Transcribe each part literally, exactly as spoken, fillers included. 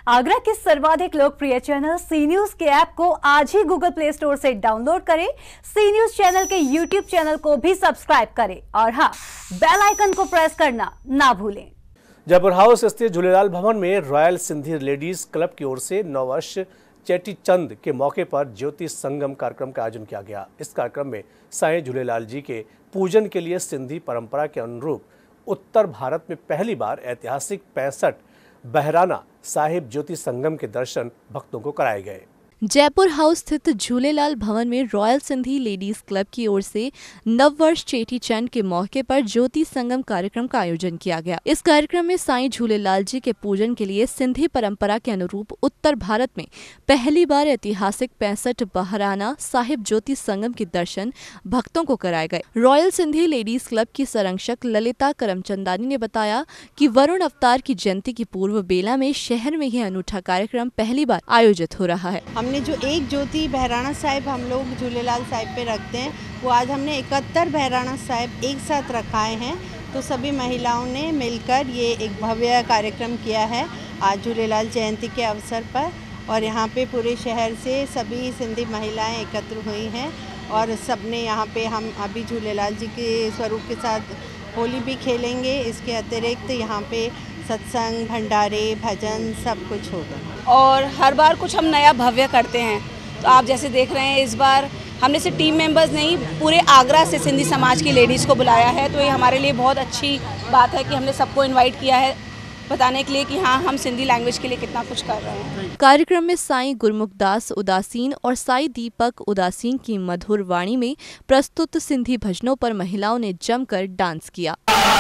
आगरा के सर्वाधिक लोकप्रिय चैनल सी न्यूज के ऐप को आज ही गूगल प्ले स्टोर से डाउनलोड करें। सी न्यूज चैनल के यूट्यूब चैनल को भी सब्सक्राइब करें और हाँ, बेल आइकन को प्रेस करना ना भूलें। जयपुर हाउस स्थित झूलेलाल भवन में रॉयल सिंधी लेडीज क्लब की ओर से नववर्ष चेटी चंद के मौके पर ज्योति संगम कार्यक्रम का आयोजन किया गया। इस कार्यक्रम में साईं झूलेलाल जी के पूजन के लिए सिंधी परंपरा के अनुरूप उत्तर भारत में पहली बार ऐतिहासिक पैंसठ बहराना साहिब ज्योति संगम के दर्शन भक्तों को कराए गए। जयपुर हाउस स्थित झूलेलाल भवन में रॉयल सिंधी लेडीज क्लब की ओर से नववर्ष चेटी चंद के मौके पर ज्योति संगम कार्यक्रम का आयोजन किया गया। इस कार्यक्रम में साईं झूलेलाल जी के पूजन के लिए सिंधी परंपरा के अनुरूप उत्तर भारत में पहली बार ऐतिहासिक पैंसठ बहराना साहिब ज्योति संगम के दर्शन भक्तों को कराए गए। रॉयल सिंधी लेडीज क्लब की संरक्षक ललिता करमचंदानी ने बताया कि वरुण अवतार की जयंती की पूर्व बेला में शहर में यह अनूठा कार्यक्रम पहली बार आयोजित हो रहा है। हमने जो एक ज्योति बहराना साहिब हम लोग झूलेलाल साहिब पे रखते हैं, वो आज हमने इकहत्तर बहराना साहिब एक साथ रखाए हैं। तो सभी महिलाओं ने मिलकर ये एक भव्य कार्यक्रम किया है आज झूलेलाल जयंती के अवसर पर। और यहाँ पे पूरे शहर से सभी सिंधी महिलाएं एकत्र हुई हैं और सबने यहाँ पे हम अभी झूलेलाल जी के स्वरूप के साथ होली भी खेलेंगे। इसके अतिरिक्त यहाँ पे सत्संग, भंडारे, भजन सब कुछ होगा और हर बार कुछ हम नया भव्य करते हैं। तो आप जैसे देख रहे हैं, इस बार हमने सिर्फ टीम मेंबर्स नहीं, पूरे आगरा से सिंधी समाज की लेडीज़ को बुलाया है। तो ये हमारे लिए बहुत अच्छी बात है कि हमने सबको इनवाइट किया है बताने के लिए कि हाँ, हम सिंधी लैंग्वेज के लिए कितना कुछ कर रहे हैं। कार्यक्रम में साईं गुरमुखदास उदासीन और साईं दीपक उदासीन की मधुर वाणी में प्रस्तुत सिंधी भजनों पर महिलाओं ने जमकर डांस किया।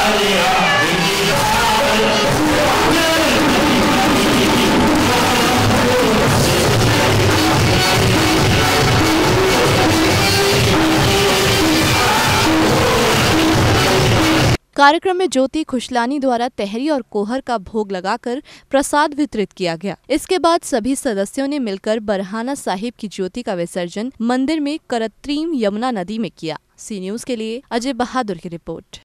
कार्यक्रम में ज्योति खुशलानी द्वारा तहरी और कोहर का भोग लगाकर प्रसाद वितरित किया गया। इसके बाद सभी सदस्यों ने मिलकर बरहाना साहिब की ज्योति का विसर्जन मंदिर में करत्रीम यमुना नदी में किया। सी न्यूज के लिए अजय बहादुर की रिपोर्ट।